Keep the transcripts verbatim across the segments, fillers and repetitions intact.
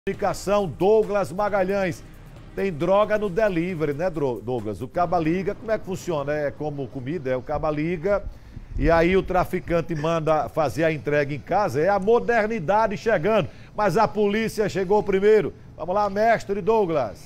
Comunicação, Douglas Magalhães. Tem droga no delivery, né, Douglas? O caba liga, como é que funciona? É como comida, é o caba liga e aí o traficante manda fazer a entrega em casa. É a modernidade chegando, mas a polícia chegou primeiro. Vamos lá, mestre Douglas.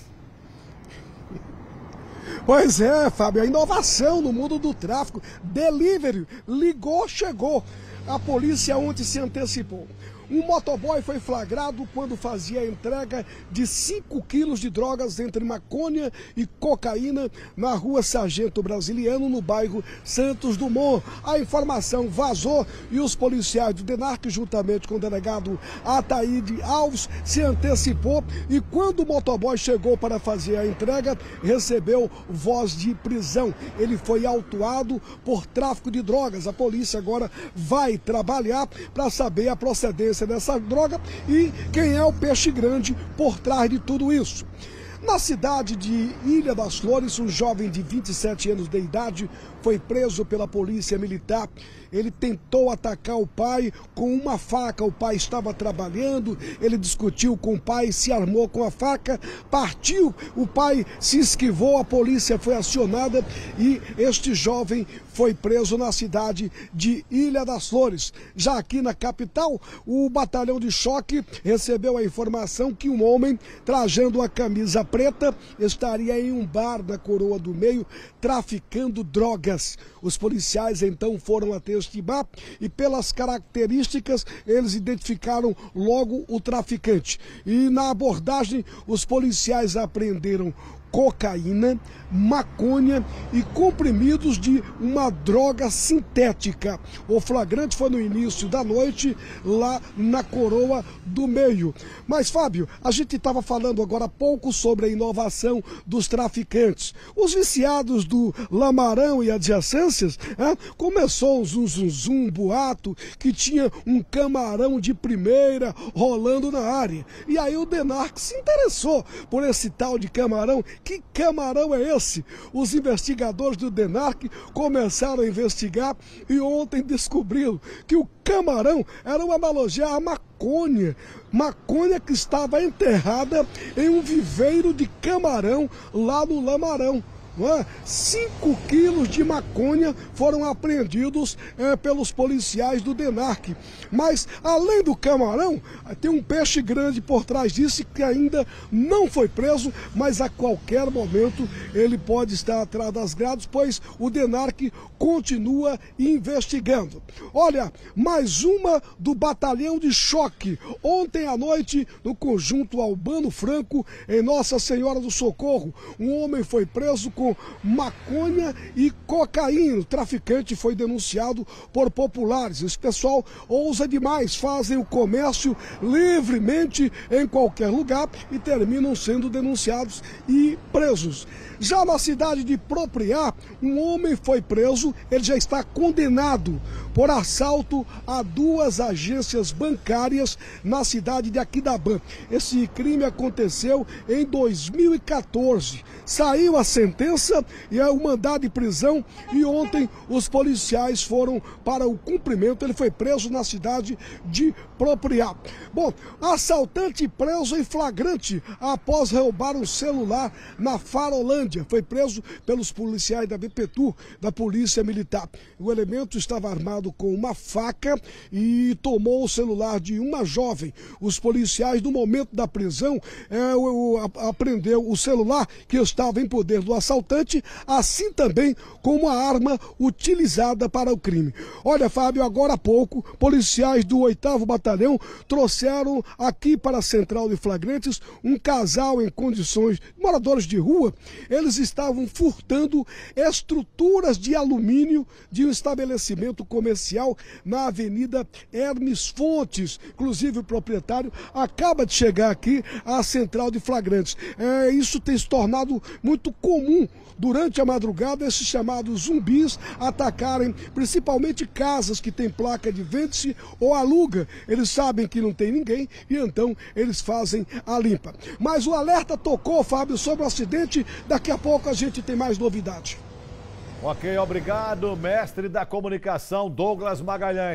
Pois é, Fábio, a inovação no mundo do tráfico, delivery, ligou, chegou. A polícia ontem se antecipou. Um motoboy foi flagrado quando fazia a entrega de cinco quilos de drogas entre maconha e cocaína na rua Sargento Brasiliano, no bairro Santos Dumont. A informação vazou e os policiais do DENARC, juntamente com o delegado Ataíde Alves, se antecipou e quando o motoboy chegou para fazer a entrega, recebeu voz de prisão. Ele foi autuado por tráfico de drogas. A polícia agora vai trabalhar para saber a procedência dessa droga e quem é o peixe grande por trás de tudo isso. Na cidade de Ilha das Flores, um jovem de vinte e sete anos de idade foi preso pela polícia militar. Ele tentou atacar o pai com uma faca. O pai estava trabalhando, ele discutiu com o pai, se armou com a faca, partiu. O pai se esquivou, a polícia foi acionada e este jovem foi preso na cidade de Ilha das Flores. Já aqui na capital, o batalhão de choque recebeu a informação que um homem trajando a camisa preta estaria em um bar da Coroa do Meio traficando drogas. Os policiais então foram até este bar e pelas características eles identificaram logo o traficante. E na abordagem os policiais apreenderam cocaína, maconha e comprimidos de uma droga sintética. O flagrante foi no início da noite lá na Coroa do Meio. Mas, Fábio, a gente estava falando agora há pouco sobre a inovação dos traficantes. Os viciados do Lamarão e adjacências, é, começou um zum, zum, zum, um boato que tinha um camarão de primeira rolando na área. E aí o DENARC se interessou por esse tal de camarão. Que camarão é esse? Os investigadores do DENARC começaram a investigar e ontem descobriram que o camarão era uma analogia à maconha. Maconha que estava enterrada em um viveiro de camarão lá no Lamarão. cinco quilos de maconha foram apreendidos é, pelos policiais do DENARC. Mas, além do camarão, tem um peixe grande por trás disso que ainda não foi preso, mas a qualquer momento ele pode estar atrás das grades, pois o DENARC continua investigando. Olha, mais uma do batalhão de choque. Ontem à noite, no conjunto Albano Franco, em Nossa Senhora do Socorro, um homem foi preso com com maconha e cocaína. O traficante foi denunciado por populares. Esse pessoal ousa demais, fazem o comércio livremente em qualquer lugar e terminam sendo denunciados e presos. Já na cidade de Propriá, um homem foi preso, ele já está condenado por assalto a duas agências bancárias na cidade de Aquidabã. Esse crime aconteceu em dois mil e quatorze. Saiu a sentença e é o mandado de prisão e ontem os policiais foram para o cumprimento. Ele foi preso na cidade de Propriá. Bom, assaltante preso em flagrante após roubar um celular na Farolândia. Foi preso pelos policiais da BPTU, da Polícia Militar. O elemento estava armado com uma faca e tomou o celular de uma jovem. Os policiais, no momento da prisão, é, o, a, apreendeu o celular que estava em poder do assaltante, assim também como a arma utilizada para o crime. Olha, Fábio, agora há pouco, policiais do oitavo Batalhão trouxeram aqui para a Central de Flagrantes um casal em condições, moradores de rua. Eles estavam furtando estruturas de alumínio de um estabelecimento comercial na Avenida Hermes Fontes. Inclusive o proprietário acaba de chegar aqui à Central de Flagrantes. É, isso tem se tornado muito comum durante a madrugada, esses chamados zumbis atacarem principalmente casas que têm placa de vende-se ou aluga. Eles sabem que não tem ninguém e então eles fazem a limpa. Mas o alerta tocou, Fábio, sobre o acidente. Daqui a pouco a gente tem mais novidade. Ok, obrigado, mestre da comunicação Douglas Magalhães.